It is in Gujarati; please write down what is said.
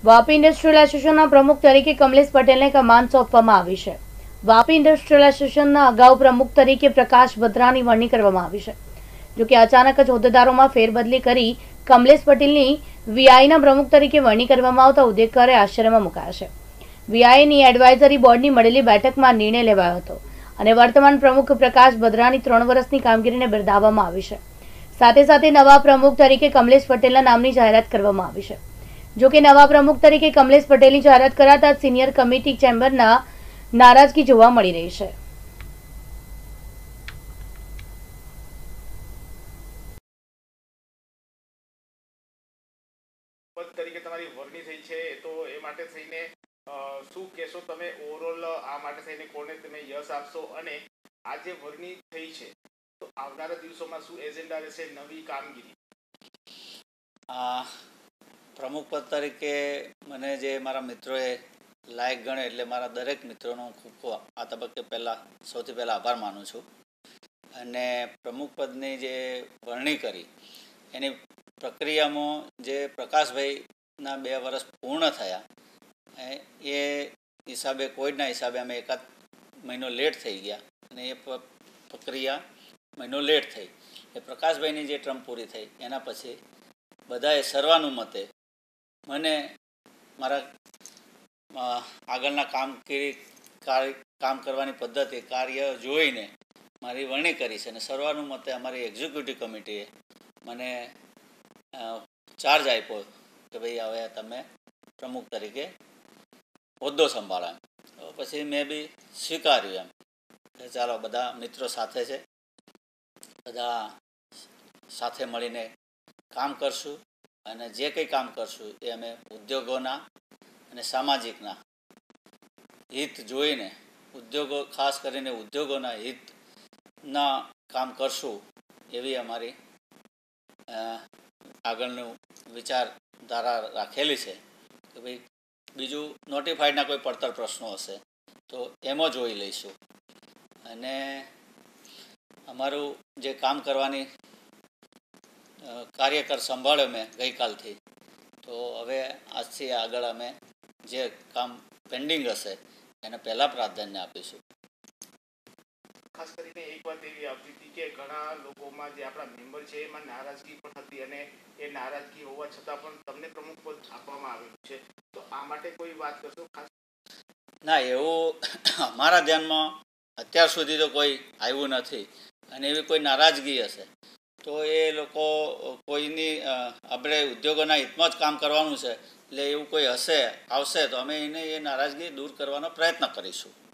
વાપી ઇન્ડસ્ટ્રીયલ એસોસિએશનના પ્રમુખ તરીકે કમલેશ પટેલને કમાન સોંપવામાં આવી છે। વાપી ઇન્ડસ્ટ્રીયલ એસોસિએશનના અગાઉ પ્રમુખ તરીકે પ્રકાશ બત્રાની વરણી કરવામાં આવી છે। જોકે અચાનક જ હોદ્દેદારોમાં ફેરબદલી કરી કમલેશ પટેલની વીઆઈના પ્રમુખ તરીકે વરણી કરવામાં આવતા ઉદ્યોગકારે આશ્ચર્યમાં મુકાયા છે। વીઆઈની એડવાઇઝરી બોર્ડની મળેલી બેઠકમાં નિર્ણય લેવાયો હતો અને વર્તમાન પ્રમુખ પ્રકાશ બત્રાની 3 વર્ષની કામગીરીને બિરદાવવામાં આવી છે। સાથે સાથે નવા પ્રમુખ તરીકે કમલેશ પટેલના નામની જાહેરાત કરવામાં આવી છે। જો કે નવા પ્રમુખ તરીકે કમલેશ પટેલની જાહેરાત કરાતા સિનિયર કમિટી ચેમ્બરના નારાજગી જોવા મળી રહી છે। તરીકે તમારી વરણી થઈ છે તો એ માટે થઈને શું કહેશો તમે ઓવરઓલ આ માટે થઈને કોને તમે યશ આપશો અને આ જે વરણી થઈ છે તો આવનારા દિવસોમાં શું એજન્ડા રહેશે નવી કામગીરી? પ્રમુખ પદ તરીકે મને જે મારા મિત્રોએ લાયક ગણે એટલે મારા દરેક મિત્રોનો ખૂબ આ તબક્કે સૌથી પહેલાં આભાર માનું છું। અને પ્રમુખ પદની જે વરણી કરી એની પ્રક્રિયામાં જે પ્રકાશભાઈના 2 વર્ષ પૂર્ણ થયા એ હિસાબે કોઈના હિસાબે અમે એકાદ મહિનો લેટ થઈ ગયા અને એ પ્રક્રિયા મહિનો લેટ થઈ। એ પ્રકાશભાઈની જે ટર્મ પૂરી થઈ એના પછી બધાએ સર્વાનુમતે મને મારા આગળના કામ કરવાની પદ્ધતિ કાર્ય જોઈને મારી વરણી કરી છે અને સર્વાનુમતે અમારી એક્ઝિક્યુટિવ કમિટીએ મને ચાર્જ આપ્યો કે ભાઈ હવે તમે પ્રમુખ તરીકે હોદ્દો સંભાળો। પછી મેં બી સ્વીકાર્યું એમ કે ચાલો બધા મિત્રો સાથે છે, બધા સાથે મળીને કામ કરશું અને જે કંઈ કામ કરશું એ અમે ઉદ્યોગોના અને સામાજિકના હિત જોઈને ખાસ કરીને ઉદ્યોગોના હિતના કામ કરશું એવી અમારી આગળનું વિચારધારા રાખેલી છે કે ભાઈ બીજું નોટિફાઈડના કોઈ પડતર પ્રશ્નો હશે તો એમાં જોઈ લઈશું। અને અમારું જે કામ કરવાની કાર્યકર સંભાળ્યો મેં ગઈકાલથી, તો હવે આજથી આગળ અમે જે કામ પેન્ડિંગ હશે એને પહેલાં પ્રાધાન્ય આપીશું। ખાસ કરીને એક વાત એવી આવતી હતી કે ઘણા લોકોમાં જે આપણા મેમ્બર છે એમાં નારાજગી પણ હતી અને એ નારાજગી હોવા છતાં પણ તમને પ્રમુખ પદ આપવામાં આવેલું છે, તો આ માટે કોઈ વાત કરશો ખાસ? ના, એવું અમારા ધ્યાનમાં અત્યાર સુધી તો કોઈ આવ્યું નથી અને એવી કોઈ નારાજગી હશે તો એ લોકો કોઈની આપણે ઉદ્યોગોના હિતમાં જ કામ કરવાનું છે એટલે એવું કોઈ આવશે તો અમે એ નારાજગી દૂર કરવાનો પ્રયત્ન કરીશું।